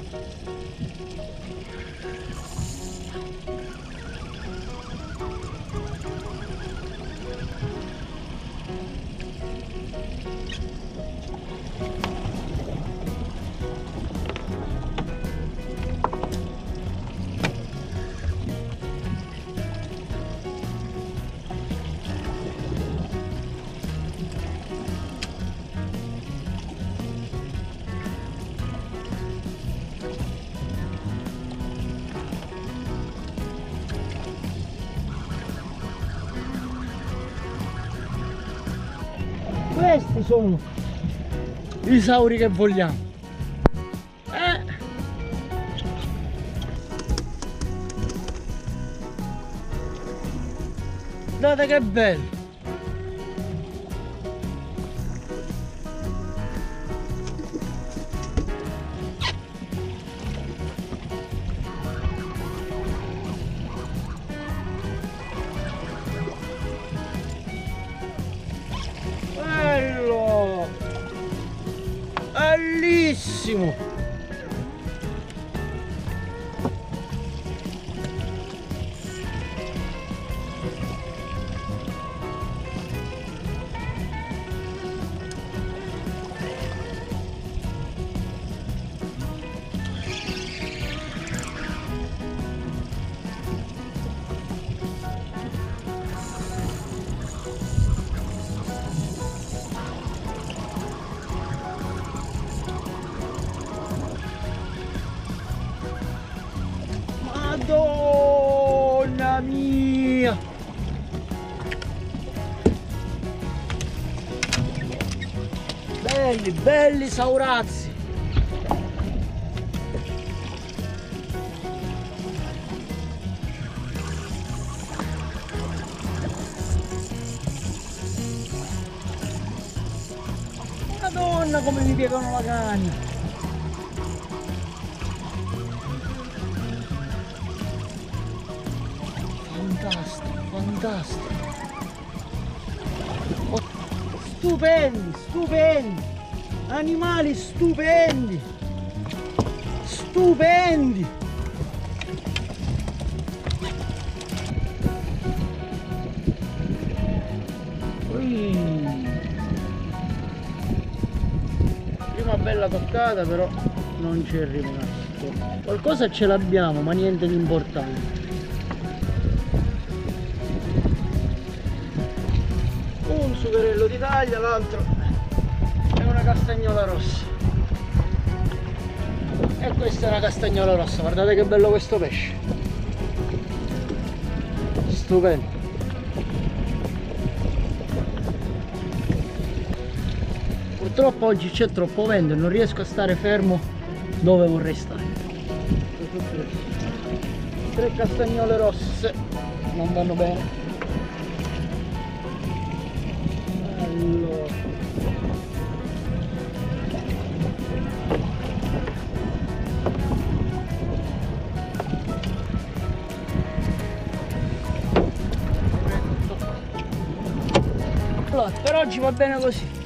Questi sono i sauri che vogliamo. Guardate che bello. Bello, bellissimo. Madonna mia! Belli, belli saurazzi! Madonna come mi piegano la cagna! Fantastico, fantastico. Oh, stupendi, stupendi. Animali stupendi. Stupendi. Prima bella toccata, però non ci è rimasto. Qualcosa ce l'abbiamo, ma niente di importante. Un sucherello d'Italia, l'altro è una castagnola rossa. E questa è una castagnola rossa, guardate che bello questo pesce. Stupendo. Purtroppo oggi c'è troppo vento e non riesco a stare fermo dove vorrei stare. 3 castagnole rosse non vanno bene. Allora. Allora, per oggi va bene così.